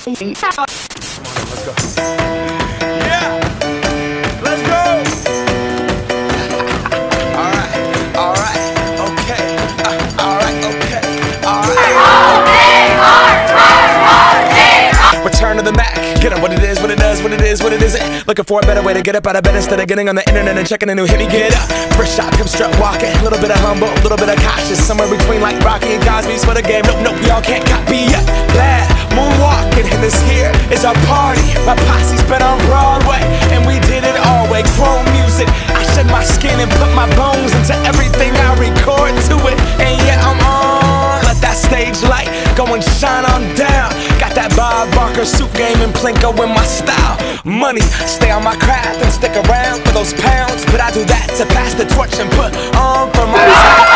Let's go. Yeah! Let's go! Alright, okay. Alright, okay. Alright. Return to the Mac. Get on what it is, what it does, what it is, what it isn't. Looking for a better way to get up out of bed instead of getting on the internet and checking a new hit. Me get up. First shot, come strut walking. A little bit of humble, a little bit of cautious. Somewhere between like Rocky and Cosby's for the game. Nope, y'all can't copy yet. Glad moonwalking, and this here is our party. My posse's been on Broadway, and we did it all way. Chrome music, I shed my skin and put my bones into everything I record to it. And yeah, I'm on. Let that stage light go and shine on down. Got that Bob Barker suit game and Plinko in my style. Money, stay on my craft and stick around for those pounds. But I do that to pass the torch and put on for my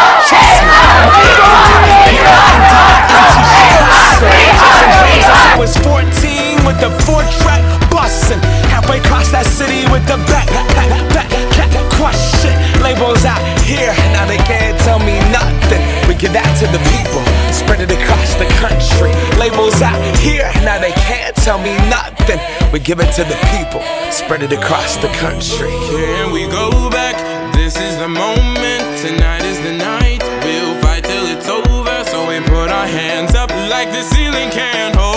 I was 14 with the 4-track bussin'. Halfway across that city with the back question. Labels out here, now they can't tell me nothing. We give that to the people, spread it across the country. Labels out here, now they can't tell me nothing. We give it to the people, spread it across the country. Here we go back, this is the moment. Tonight is the night, we'll fight till it's over. So we put our hands up like the ceiling can't hold.